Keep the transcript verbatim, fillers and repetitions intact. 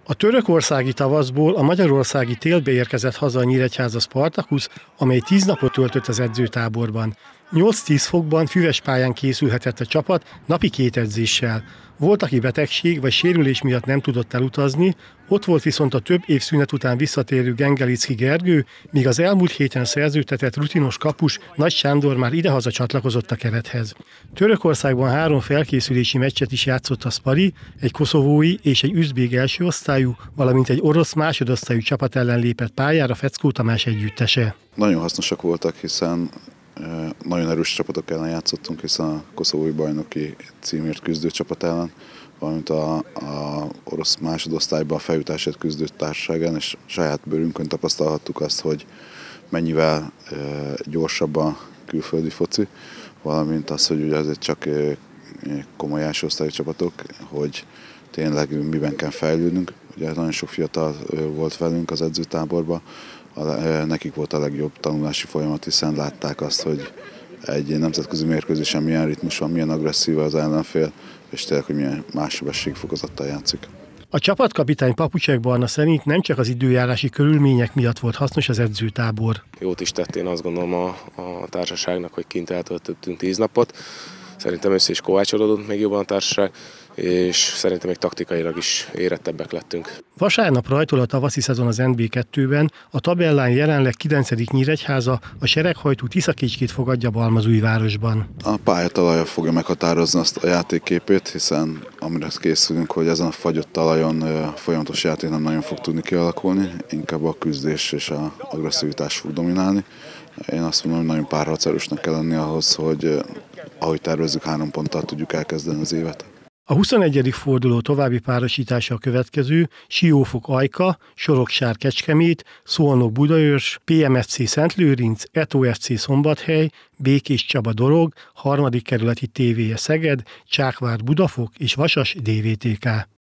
A törökországi tavaszból a magyarországi télbe érkezett haza a Nyíregyháza Spartacus, amely tíz napot töltött az edzőtáborban. nyolc-tíz fokban füves pályán készülhetett a csapat napi két edzéssel. Volt, aki betegség vagy sérülés miatt nem tudott elutazni, ott volt viszont a több év szünet után visszatérő Gengelicki Gergő, míg az elmúlt héten szerződtetett rutinos kapus Nagy Sándor már idehaza csatlakozott a kerethez. Törökországban három felkészülési meccset is játszott a Spari, egy koszovói és egy üzbég első osztályú, valamint egy orosz másodosztályú csapat ellen lépett pályára Feckó Tamás együttese. Nagyon hasznosak voltak, hiszen nagyon erős csapatok ellen játszottunk, hiszen a koszovói bajnoki címért küzdő csapat ellen, valamint a, a orosz másodosztályban a feljutásért küzdő társaság, és saját bőrünkön tapasztalhattuk azt, hogy mennyivel e, gyorsabb a külföldi foci, valamint az, hogy ugye azért csak e, komoly első osztályú csapatok, hogy tényleg miben kell fejlődnünk. Ugye nagyon sok fiatal volt velünk az edzőtáborban, nekik volt a legjobb tanulási folyamat, hiszen látták azt, hogy egy nemzetközi mérkőzésen milyen ritmus van, milyen agresszív az ellenfél, és tényleg, hogy milyen más sebességfokozattal játszik. A csapatkapitány Papucsek Barna szerint nem csak az időjárási körülmények miatt volt hasznos az edzőtábor. Jót is tett, én azt gondolom a, a társaságnak, hogy kint eltöltöttünk tíz napot. Szerintem össze is kovácsolódott még jobban a társaság, és szerintem még taktikailag is érettebbek lettünk. Vasárnap rajtol a tavaszi szezon az en bé kettőben, a tabellán jelenleg kilencedik Nyíregyháza, a sereghajtó Tiszakécskét fogadja Balmazújvárosban. A pályatalaja fogja meghatározni azt a játékképét, hiszen amire készülünk, hogy ezen a fagyott talajon folyamatos játék nem nagyon fog tudni kialakulni, inkább a küzdés és az agresszivitás fog dominálni. Én azt mondom, hogy nagyon párharcerősnek kell lenni ahhoz, hogy ahogy tervezzük, három ponttal tudjuk elkezdeni az évet. A huszonegyedik forduló további párosítása a következő: Siófok Ajka, Soroksár Kecskemét, Szolnok Budaörs, pé em ef cé Szentlőrinc, e té o ef cé Szombathely, Békés Csaba Dorog, harmadik kerületi té vé e Szeged, Csákvár Budafok és Vasas dé vé té ká.